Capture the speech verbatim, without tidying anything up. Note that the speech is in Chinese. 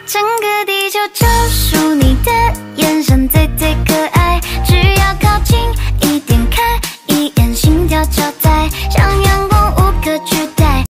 整个地球就数你的眼神最最可爱，只要靠近一点，看一眼，心跳就在想要。